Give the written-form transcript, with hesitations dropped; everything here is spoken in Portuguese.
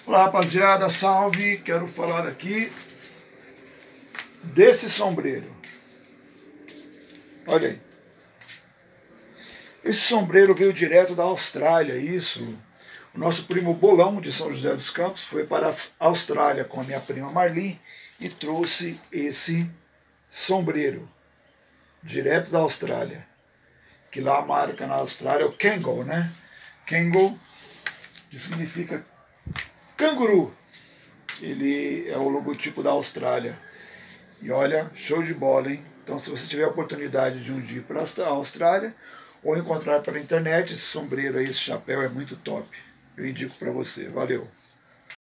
Olá rapaziada, salve! Quero falar aqui desse sombreiro. Olha aí. Esse sombreiro veio direto da Austrália, isso. O nosso primo Bolão de São José dos Campos foi para a Austrália com a minha prima Marli e trouxe esse sombreiro direto da Austrália. Que lá a marca na Austrália é o Kangol, né? Kangol, que significa canguru. Ele é o logotipo da Austrália. E olha, show de bola, hein? Então se você tiver a oportunidade de um dia ir para a Austrália ou encontrar pela internet, esse sombreiro aí, esse chapéu é muito top. Eu indico para você. Valeu!